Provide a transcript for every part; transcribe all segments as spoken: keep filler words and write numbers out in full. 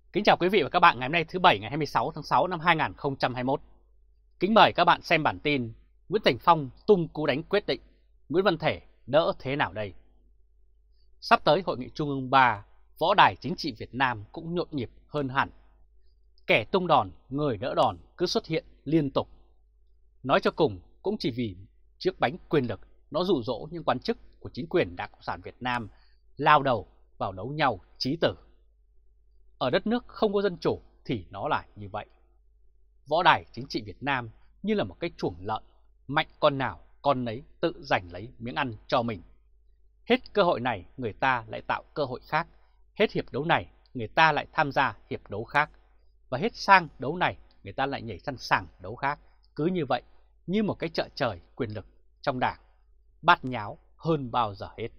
Kính chào quý vị và các bạn ngày hôm nay thứ Bảy ngày hai mươi sáu tháng sáu năm hai nghìn không trăm hai mươi mốt. Kính mời các bạn xem bản tin Nguyễn Thành Phong tung cú đánh quyết định, Nguyễn Văn Thể đỡ thế nào đây? Sắp tới Hội nghị Trung ương ba, võ đài chính trị Việt Nam cũng nhộn nhịp hơn hẳn. Kẻ tung đòn, người đỡ đòn cứ xuất hiện liên tục. Nói cho cùng cũng chỉ vì chiếc bánh quyền lực nó dụ dỗ những quan chức của chính quyền Đảng Cộng sản Việt Nam lao đầu vào đấu nhau chí tử. Ở đất nước không có dân chủ thì nó là như vậy. Võ đài chính trị Việt Nam như là một cái chuồng lợn, mạnh con nào con nấy tự giành lấy miếng ăn cho mình. Hết cơ hội này người ta lại tạo cơ hội khác, hết hiệp đấu này người ta lại tham gia hiệp đấu khác, và hết sang đấu này người ta lại nhảy sang sàng đấu khác. Cứ như vậy, như một cái chợ trời quyền lực trong đảng, bát nháo hơn bao giờ hết.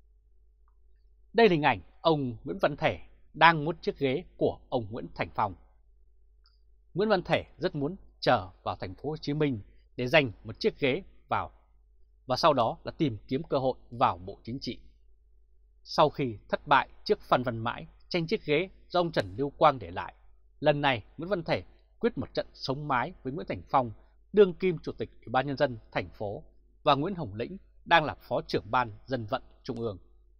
Đây là hình ảnh ông Nguyễn Văn Thể đang muốn chiếc ghế của ông Nguyễn Thành Phong. Nguyễn Văn Thể rất muốn trở vào thành phố Hồ Chí Minh để giành một chiếc ghế vào, và sau đó là tìm kiếm cơ hội vào Bộ Chính trị. Sau khi thất bại trước Phan Văn Mãi tranh chiếc ghế do ông Trần Lưu Quang để lại, lần này Nguyễn Văn Thể quyết một trận sống mái với Nguyễn Thành Phong, đương kim chủ tịch Ủy ban nhân dân thành phố, và Nguyễn Hồng Lĩnh đang là phó trưởng ban dân vận trung ương.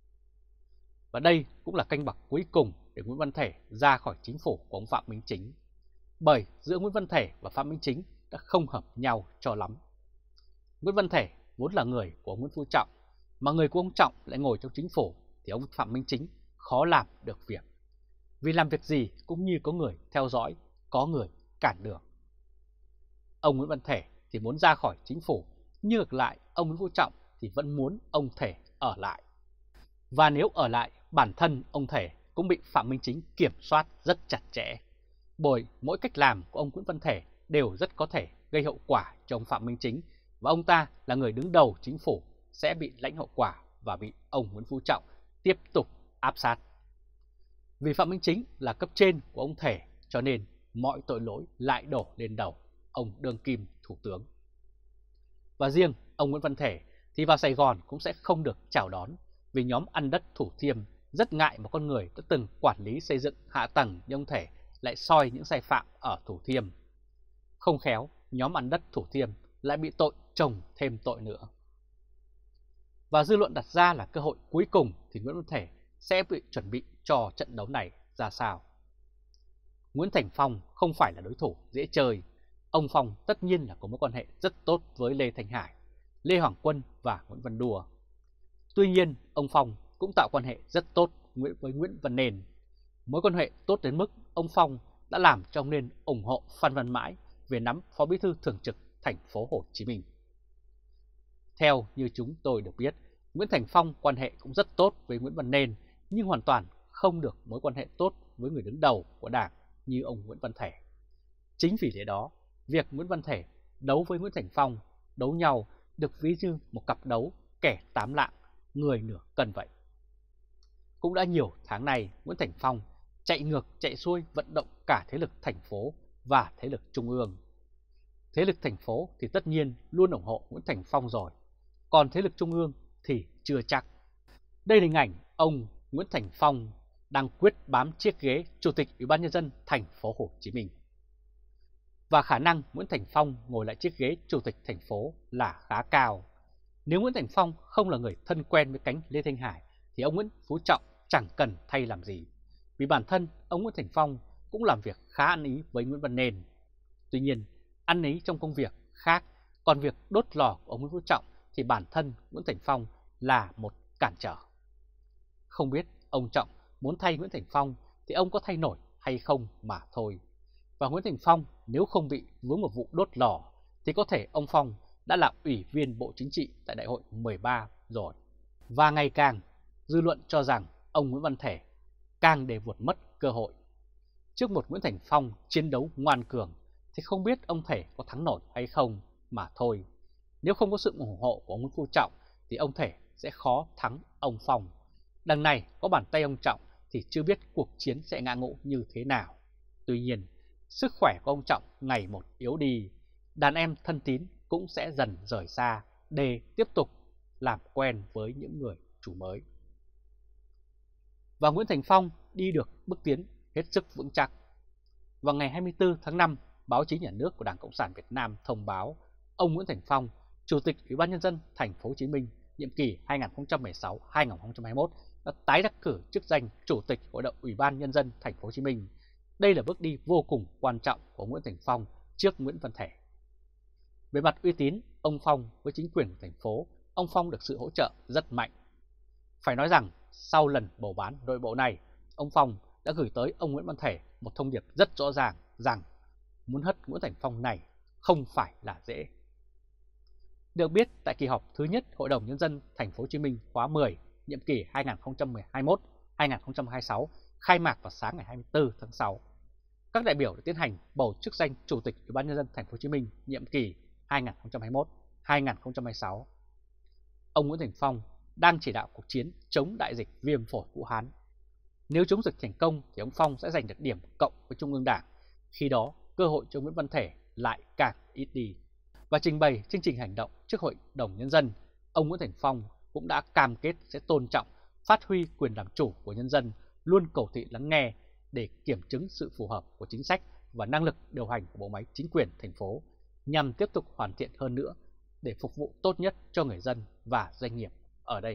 Và đây cũng là canh bạc cuối cùng để Nguyễn Văn Thể ra khỏi chính phủ của ông Phạm Minh Chính. Bởi giữa Nguyễn Văn Thể và Phạm Minh Chính đã không hợp nhau cho lắm. Nguyễn Văn Thể vốn là người của Nguyễn Phú Trọng, mà người của ông Trọng lại ngồi trong chính phủ thì ông Phạm Minh Chính khó làm được việc. Vì làm việc gì cũng như có người theo dõi, có người cản đường. Ông Nguyễn Văn Thể thì muốn ra khỏi chính phủ, nhưng ngược lại ông Nguyễn Phú Trọng thì vẫn muốn ông Thể ở lại. Và nếu ở lại, bản thân ông Thể cũng bị Phạm Minh Chính kiểm soát rất chặt chẽ. Bởi mỗi cách làm của ông Nguyễn Văn Thể đều rất có thể gây hậu quả cho ông Phạm Minh Chính, và ông ta là người đứng đầu chính phủ sẽ bị lãnh hậu quả và bị ông Nguyễn Phú Trọng tiếp tục áp sát. Vì Phạm Minh Chính là cấp trên của ông Thể cho nên mọi tội lỗi lại đổ lên đầu ông đương kim thủ tướng. Và riêng ông Nguyễn Văn Thể thì vào Sài Gòn cũng sẽ không được chào đón, vì nhóm ăn đất Thủ Thiêm rất ngại một con người đã từng quản lý xây dựng hạ tầng như ông Thể lại soi những sai phạm ở Thủ Thiêm. Không khéo, nhóm ăn đất Thủ Thiêm lại bị tội chồng thêm tội nữa. Và dư luận đặt ra là cơ hội cuối cùng thì Nguyễn Văn Thể sẽ bị chuẩn bị cho trận đấu này ra sao. Nguyễn Thành Phong không phải là đối thủ dễ chơi. Ông Phong tất nhiên là có mối quan hệ rất tốt với Lê Thanh Hải, Lê Hoàng Quân và Nguyễn Văn Đùa. Tuy nhiên, ông Phong cũng tạo quan hệ rất tốt với Nguyễn Văn Nền. Mối quan hệ tốt đến mức ông Phong đã làm cho ông Nền ủng hộ Phan Văn Mãi về nắm Phó Bí thư Thường trực thành phố Hồ Chí Minh. Theo như chúng tôi được biết, Nguyễn Thành Phong quan hệ cũng rất tốt với Nguyễn Văn Nền, nhưng hoàn toàn không được mối quan hệ tốt với người đứng đầu của Đảng như ông Nguyễn Văn Thể. Chính vì lẽ đó, việc Nguyễn Văn Thể đấu với Nguyễn Thành Phong, đấu nhau được ví như một cặp đấu kẻ tám lạng, người nửa cân vậy. Cũng đã nhiều tháng nay, Nguyễn Thành Phong chạy ngược chạy xuôi vận động cả thế lực thành phố và thế lực trung ương. Thế lực thành phố thì tất nhiên luôn ủng hộ Nguyễn Thành Phong rồi, còn thế lực trung ương thì chưa chắc. Đây là hình ảnh ông Nguyễn Thành Phong đang quyết bám chiếc ghế Chủ tịch Ủy ban nhân dân thành phố Hồ Chí Minh. Và khả năng Nguyễn Thành Phong ngồi lại chiếc ghế Chủ tịch thành phố là khá cao. Nếu Nguyễn Thành Phong không là người thân quen với cánh Lê Thanh Hải thì ông Nguyễn Phú Trọng chẳng cần thay làm gì. Vì bản thân ông Nguyễn Thành Phong cũng làm việc khá ăn ý với Nguyễn Văn Nền. Tuy nhiên, ăn ý trong công việc khác, còn việc đốt lò của ông Nguyễn Phú Trọng thì bản thân Nguyễn Thành Phong là một cản trở. Không biết ông Trọng muốn thay Nguyễn Thành Phong thì ông có thay nổi hay không mà thôi. Và Nguyễn Thành Phong nếu không bị vướng một vụ đốt lò thì có thể ông Phong đã là ủy viên Bộ Chính trị tại Đại hội mười ba rồi. Và ngày càng, dư luận cho rằng ông Nguyễn Văn Thể càng để vụt mất cơ hội. Trước một Nguyễn Thành Phong chiến đấu ngoan cường thì không biết ông Thể có thắng nổi hay không mà thôi. Nếu không có sự ủng hộ của ông Nguyễn Phú Trọng thì ông Thể sẽ khó thắng ông Phong. Đằng này có bàn tay ông Trọng thì chưa biết cuộc chiến sẽ ngã ngũ như thế nào. Tuy nhiên, sức khỏe của ông Trọng ngày một yếu đi, đàn em thân tín cũng sẽ dần rời xa để tiếp tục làm quen với những người chủ mới. Và Nguyễn Thành Phong đi được bước tiến hết sức vững chắc. Vào ngày hai mươi tư tháng năm, báo chí nhà nước của Đảng Cộng sản Việt Nam thông báo ông Nguyễn Thành Phong, Chủ tịch Ủy ban Nhân dân Thành phố Hồ Chí Minh nhiệm kỳ hai nghìn không trăm mười sáu đến hai nghìn không trăm hai mươi mốt đã tái đắc cử chức danh Chủ tịch Hội đồng Ủy ban Nhân dân Thành phố Hồ Chí Minh. Đây là bước đi vô cùng quan trọng của Nguyễn Thành Phong trước Nguyễn Văn Thể. Về mặt uy tín, ông Phong với chính quyền của thành phố, ông Phong được sự hỗ trợ rất mạnh. Phải nói rằng, sau lần bầu bán nội bộ này, ông Phong đã gửi tới ông Nguyễn Văn Thể một thông điệp rất rõ ràng rằng muốn hất Nguyễn Thành Phong này không phải là dễ. Được biết, tại kỳ họp thứ nhất Hội đồng Nhân dân Thành phố Hồ Chí Minh khóa mười, nhiệm kỳ hai nghìn không trăm hai mươi mốt đến hai nghìn không trăm hai mươi sáu khai mạc vào sáng ngày hai mươi tư tháng sáu, các đại biểu đã tiến hành bầu chức danh Chủ tịch Ủy ban Nhân dân Thành phố Hồ Chí Minh nhiệm kỳ hai nghìn không trăm hai mươi mốt đến hai nghìn không trăm hai mươi sáu. Ông Nguyễn Thành Phong đang chỉ đạo cuộc chiến chống đại dịch viêm phổi Vũ Hán. Nếu chống dịch thành công thì ông Phong sẽ giành được điểm cộng với Trung ương Đảng, khi đó cơ hội cho Nguyễn Văn Thể lại càng ít đi. Và trình bày chương trình hành động trước Hội đồng Nhân dân, ông Nguyễn Thành Phong cũng đã cam kết sẽ tôn trọng, phát huy quyền làm chủ của nhân dân, luôn cầu thị lắng nghe để kiểm chứng sự phù hợp của chính sách và năng lực điều hành của bộ máy chính quyền thành phố, nhằm tiếp tục hoàn thiện hơn nữa để phục vụ tốt nhất cho người dân và doanh nghiệp ở đây.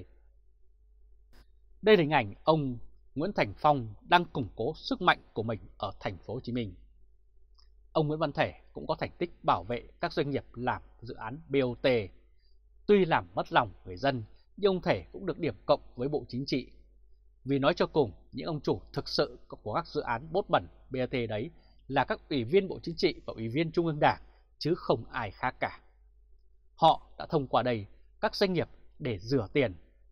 Đây là hình ảnh ông Nguyễn Thành Phong đang củng cố sức mạnh của mình ở Thành phố Hồ Chí Minh. Ông Nguyễn Văn Thể cũng có thành tích bảo vệ các doanh nghiệp làm dự án bê o tê. Tuy làm mất lòng người dân, nhưng ông Thể cũng được điểm cộng với Bộ Chính trị. Vì nói cho cùng, những ông chủ thực sự của các dự án bốt bẩn bê o tê đấy là các ủy viên Bộ Chính trị và ủy viên Trung ương Đảng, chứ không ai khác cả. Họ đã thông qua đây các doanh nghiệp để rửa tiền.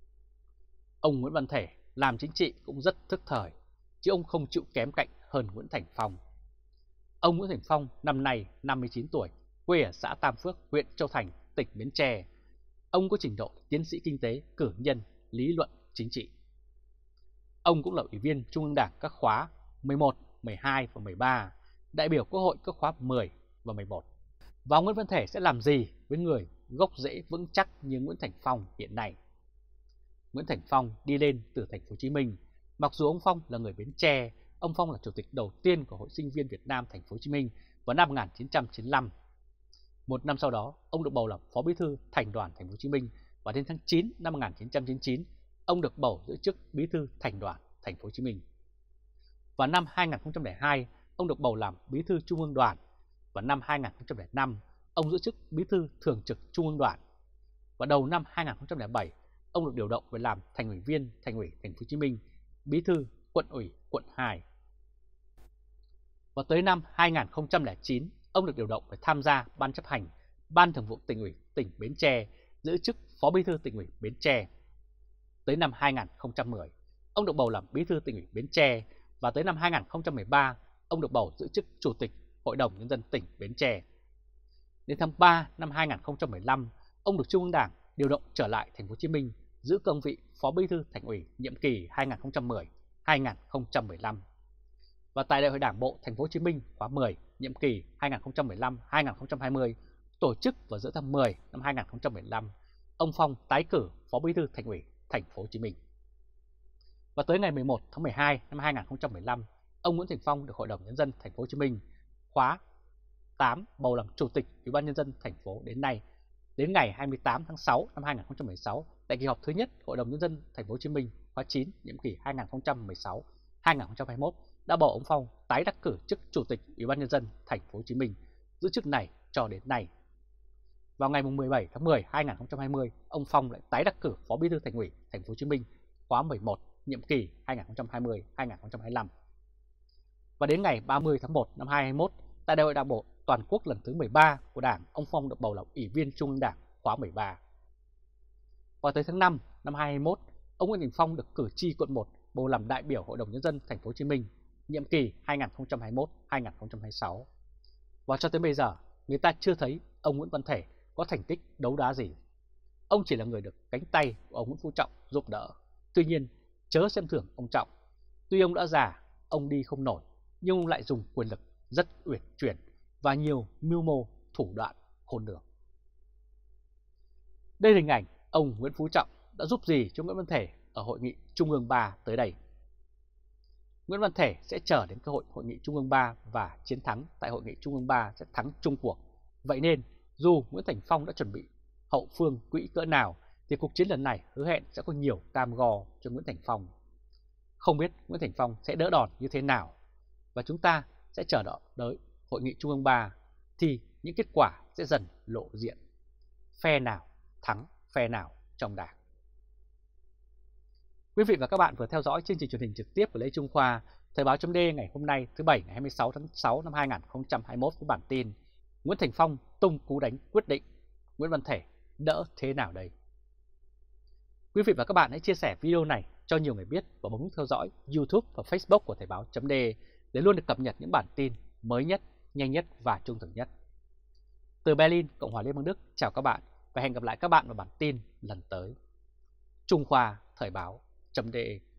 Ông Nguyễn Văn Thể làm chính trị cũng rất thức thời, chứ ông không chịu kém cạnh hơn Nguyễn Thành Phong. Ông Nguyễn Thành Phong năm nay năm mươi chín tuổi, quê ở xã Tam Phước, huyện Châu Thành, tỉnh Bến Tre. Ông có trình độ tiến sĩ kinh tế, cử nhân, lý luận chính trị. Ông cũng là ủy viên Trung ương Đảng các khóa mười một, mười hai và mười ba, đại biểu Quốc hội các khóa mười và mười một. Và ông Nguyễn Văn Thể sẽ làm gì với người gốc rễ vững chắc như Nguyễn Thành Phong hiện nay? Nguyễn Thành Phong đi lên từ Thành phố Hồ Chí Minh. Mặc dù ông Phong là người Bến Tre, ông Phong là chủ tịch đầu tiên của Hội Sinh viên Việt Nam Thành phố Hồ Chí Minh vào năm một nghìn chín trăm chín mươi lăm. Một năm sau đó, ông được bầu làm Phó Bí thư Thành đoàn Thành phố Hồ Chí Minh và đến tháng chín năm một nghìn chín trăm chín mươi chín, ông được bầu giữ chức Bí thư Thành đoàn Thành phố Hồ Chí Minh. Vào năm hai nghìn không trăm lẻ hai, ông được bầu làm Bí thư Trung ương Đoàn. Và năm hai nghìn không trăm lẻ năm, ông giữ chức Bí thư Thường trực Trung ương Đoàn. Và đầu năm hai nghìn không trăm lẻ bảy, ông được điều động về làm Thành ủy viên Thành ủy Thành phố Hồ Chí Minh, Bí thư Quận ủy Quận hai. Và tới năm hai nghìn không trăm lẻ chín, ông được điều động để tham gia Ban chấp hành Ban Thường vụ Tỉnh ủy tỉnh Bến Tre, giữ chức Phó Bí thư Tỉnh ủy Bến Tre. Tới năm hai nghìn không trăm mười, ông được bầu làm Bí thư Tỉnh ủy Bến Tre và tới năm hai nghìn không trăm mười ba, ông được bầu giữ chức Chủ tịch Hội đồng Nhân dân tỉnh Bến Tre. Đến tháng ba năm hai nghìn không trăm mười lăm, ông được Trung ương Đảng điều động trở lại Thành phố Hồ Chí Minh giữ cương vị Phó Bí thư Thành ủy nhiệm kỳ hai nghìn không trăm mười đến hai nghìn không trăm mười lăm. Và tại Đại hội Đảng bộ Thành phố Hồ Chí Minh khóa mười nhiệm kỳ hai nghìn không trăm mười lăm đến hai nghìn không trăm hai mươi tổ chức vào giữa tháng mười năm hai nghìn không trăm mười lăm, ông Phong tái cử Phó Bí thư Thành ủy Thành phố Hồ Chí Minh. Và tới ngày mười một tháng mười hai năm hai nghìn không trăm mười lăm, ông Nguyễn Thành Phong được Hội đồng Nhân dân Thành phố Hồ Chí Minh khóa tám bầu làm Chủ tịch Ủy ban Nhân dân thành phố đến nay. Đến ngày hai mươi tám tháng sáu năm hai nghìn không trăm mười sáu, tại kỳ họp thứ nhất Hội đồng Nhân dân Thành phố Hồ Chí Minh khóa chín nhiệm kỳ hai nghìn không trăm mười sáu đến hai nghìn không trăm hai mươi mốt đã bầu ông Phong tái đắc cử chức Chủ tịch Ủy ban Nhân dân Thành phố Hồ Chí Minh, giữ chức này cho đến nay. Vào ngày mười bảy tháng mười năm hai nghìn không trăm hai mươi, ông Phong lại tái đắc cử Phó Bí thư Thành ủy Thành phố Hồ Chí Minh khóa mười một nhiệm kỳ hai nghìn không trăm hai mươi đến hai nghìn không trăm hai mươi lăm. Và đến ngày ba mươi tháng một năm hai nghìn không trăm hai mươi mốt, tại Đại hội Đảng bộ Toàn quốc lần thứ mười ba của Đảng, ông Phong được bầu làm Ủy viên Trung ương Đảng khóa mười ba. Và tới tháng năm năm hai nghìn không trăm hai mươi mốt, ông Nguyễn Thành Phong được cử tri quận một bầu làm đại biểu Hội đồng Nhân dân Thành phố Hồ Chí Minh nhiệm kỳ hai nghìn không trăm hai mươi mốt đến hai nghìn không trăm hai mươi sáu. Và cho tới bây giờ, người ta chưa thấy ông Nguyễn Văn Thể có thành tích đấu đá gì. Ông chỉ là người được cánh tay của ông Nguyễn Phú Trọng giúp đỡ. Tuy nhiên, chớ xem thường ông Trọng. Tuy ông đã già, ông đi không nổi, nhưng ông lại dùng quyền lực rất uyển chuyển và nhiều mưu mô thủ đoạn khôn lường. Đây là hình ảnh ông Nguyễn Phú Trọng đã giúp gì cho Nguyễn Văn Thể ở hội nghị Trung ương ba tới đây. Nguyễn Văn Thể sẽ chờ đến cơ hội Hội nghị Trung ương ba và chiến thắng tại Hội nghị Trung ương ba sẽ thắng chung cuộc. Vậy nên, dù Nguyễn Thành Phong đã chuẩn bị hậu phương quỹ cỡ nào, thì cuộc chiến lần này hứa hẹn sẽ có nhiều cam go cho Nguyễn Thành Phong. Không biết Nguyễn Thành Phong sẽ đỡ đòn như thế nào, và chúng ta sẽ chờ đợi tới Hội nghị Trung ương ba thì những kết quả sẽ dần lộ diện. Phe nào thắng phe nào trong Đảng. Quý vị và các bạn vừa theo dõi chương trình truyền hình trực tiếp của Lê Trung Khoa, Thời báo chấm D ngày hôm nay thứ Bảy ngày hai mươi sáu tháng sáu năm hai nghìn không trăm hai mươi mốt với bản tin Nguyễn Thành Phong tung cú đánh quyết định, Nguyễn Văn Thể đỡ thế nào đây? Quý vị và các bạn hãy chia sẻ video này cho nhiều người biết và bấm nút theo dõi YouTube và Facebook của Thời báo chấm D để luôn được cập nhật những bản tin mới nhất, nhanh nhất và trung thực nhất. Từ Berlin, Cộng hòa Liên bang Đức, chào các bạn và hẹn gặp lại các bạn vào bản tin lần tới. Trung Khoa Thời báo chấm D